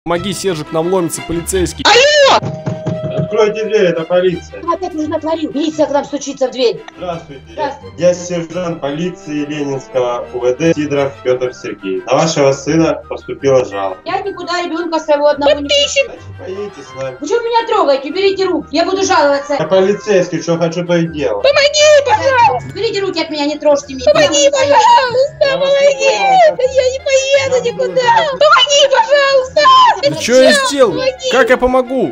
Помоги, Сержик, к нам ломится полицейский. Алло! Откройте дверь, это полиция. Ты опять уже натворил. Милиция к нам стучится в дверь. Здравствуйте. Здравствуйте. Я сержант полиции Ленинского УВД Сидоров Петр Сергеевич. На вашего сына поступила жалоба. Я никуда ребенка своего одного не пущу. Значит, поедете с нами. Вы что меня трогаете? Уберите руки. Я буду жаловаться. Я полицейский, что хочу, то и делаю. Помоги, пожалуйста. Уберите руки от меня, не трожьте меня. Помоги, пожалуйста, помоги! Я не поеду никуда! Помоги, пожалуйста! Что я сделал? Как я помогу?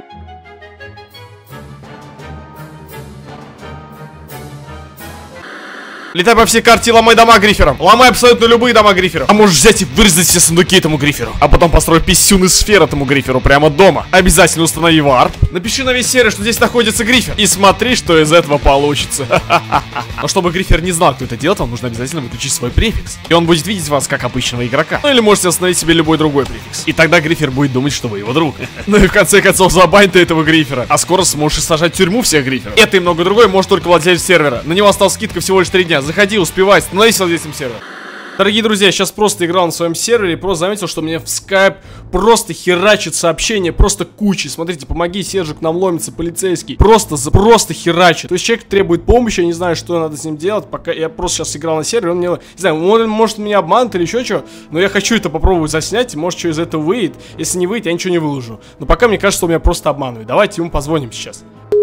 Летай по всей карте и ломай дома грифером. Ломай абсолютно любые дома грифером. А можешь взять и вырезать все сундуки этому гриферу. А потом построй писюн из сфер этому гриферу прямо дома. Обязательно установи варп. Напиши на весь сервер, что здесь находится грифер. И смотри, что из этого получится. Но чтобы грифер не знал, кто это делает, вам нужно обязательно выключить свой префикс. И он будет видеть вас как обычного игрока. Ну или можете установить себе любой другой префикс. И тогда грифер будет думать, что вы его друг. Ну и в конце концов забань ты этого грифера. А скоро сможешь сажать в тюрьму всех гриферов. Это и много другое может только владелец сервера. На него осталась скидка всего лишь 3 дня. Заходи, успевай, становись владельцем сервера. Дорогие друзья, я сейчас просто играл на своем сервере и просто заметил, что мне в Skype просто херачит сообщение, просто кучей. Смотрите, помоги, Сержик, к нам ломится полицейский. Просто херачит. То есть человек требует помощи, я не знаю, что надо с ним делать. Пока я просто сейчас играл на сервере, он мне, не знаю, может меня обманут или еще что. Но я хочу это попробовать заснять, и может что из этого выйдет. Если не выйдет, я ничего не выложу. Но пока мне кажется, что меня просто обманывают. Давайте ему позвоним сейчас.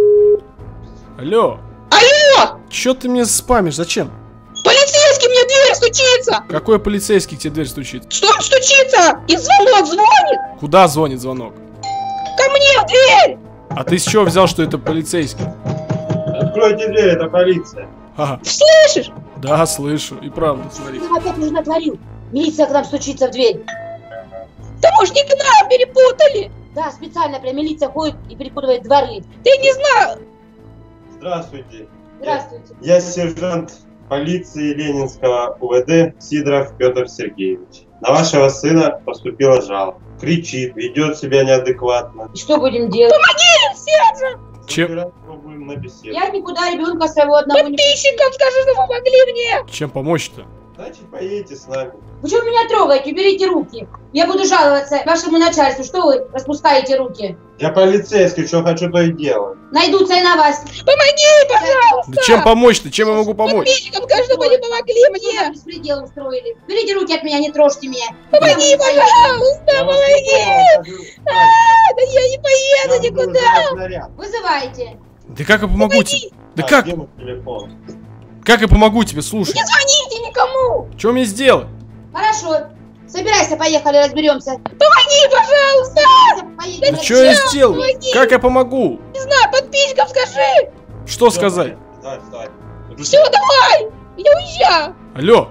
Алло. Алло! Чё ты мне спамишь? Зачем? Полицейский мне в дверь стучится! Какой полицейский к тебе в дверь стучит? Что он стучится? И звонок звонит! Куда звонит звонок? Ко мне в дверь! А ты с чего взял, что это полицейский? Откройте дверь, это полиция. Ага. Слышишь? Да, слышу. И правда, смотри. Ты опять уже натворил. Милиция к нам стучится в дверь. Да может не к нам перепутали? Да, специально прям милиция ходит и перепутывает дворы. Ты не знаю. Здравствуйте. Здравствуйте. Я сержант полиции Ленинского УВД Сидоров Петр Сергеевич. На вашего сына поступила жалоба. Кричит, ведет себя неадекватно. И что будем делать? Сержа! Чем? Пробуем на беседу. Я никуда ребенка своего одного не пущу. Подписчикам скажи, что помогли мне! Чем помочь-то? Значит, поедете с нами. Вы что меня трогаете? Уберите руки. Я буду жаловаться вашему начальству. Что вы распускаете руки? Я полицейский, что хочу, то и делаю. Найдутся и на вас. Помоги, пожалуйста! Да чем помочь-то? Чем я могу помочь? Подписчикам скажи, чтобы они помогли Что мне! за беспредел устроили? Берите руки от меня, не трожьте меня. Помоги, пожалуйста, Я вас помоги! никуда Да я не поеду не покажу. никуда! Я буду заряд. Вызывайте. Да как я помогу тебе? Да Так, как? где мой телефон? Как я помогу тебе? Слушай. Не звоните никому! Что мне сделать? Хорошо. Собирайся, поехали, разберемся. Помоги, пожалуйста! Поедем. Да что я сделал? Как я помогу? Не знаю, подписчикам скажи! Что сказать? Давай, вставай. Все, давай! Я уезжаю! Алло.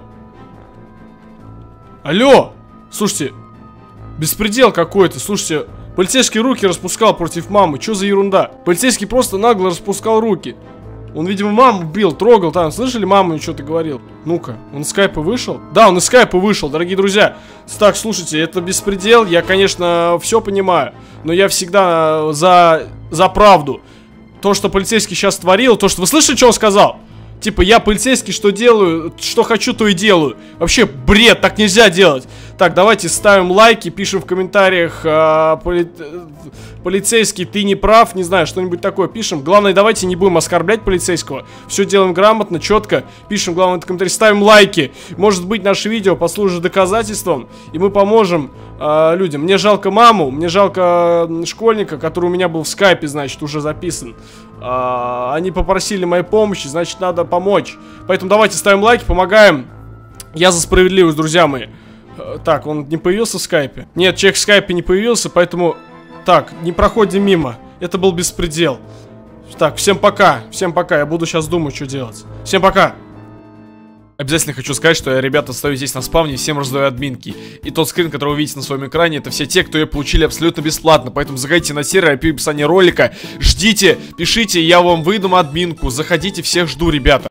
Алло. Слушайте. Беспредел какой-то. Слушайте. Полицейский руки распускал против мамы. Что за ерунда? Полицейский просто нагло распускал руки. Он, видимо, маму бил, трогал там. Слышали, маму что-то говорил? Ну-ка, он из скайпа вышел? Да, он из скайпа вышел, дорогие друзья. Так, слушайте, это беспредел. Я, конечно, все понимаю. Но я всегда за правду. То, что полицейский сейчас творил, то, что... Вы слышали, что он сказал? Типа, я полицейский, что делаю, что хочу, то и делаю. Вообще, бред, так нельзя делать. Так, давайте ставим лайки, пишем в комментариях, полицейский, ты не прав, не знаю, что-нибудь такое пишем. Главное, давайте не будем оскорблять полицейского. Все делаем грамотно, четко. Пишем, главное, в комментариях, ставим лайки. Может быть, наше видео послужит доказательством, и мы поможем людям. Мне жалко маму, мне жалко школьника, который у меня был в скайпе, значит, уже записан. Они попросили моей помощи, значит, надо помочь. Поэтому давайте ставим лайки, помогаем. Я за справедливость, друзья мои. Так, он не появился в скайпе? Нет, человек в скайпе не появился, поэтому... Так, не проходим мимо. Это был беспредел. Так, всем пока. Всем пока. Я буду сейчас думать, что делать. Всем пока. Обязательно хочу сказать, что я, ребята, стою здесь на спавне и всем раздаю админки. И тот скрин, который вы видите на своем экране, это все те, кто ее получили абсолютно бесплатно. Поэтому заходите на сервер, IP в описании ролика. Ждите, пишите, я вам выдам админку. Заходите, всех жду, ребята.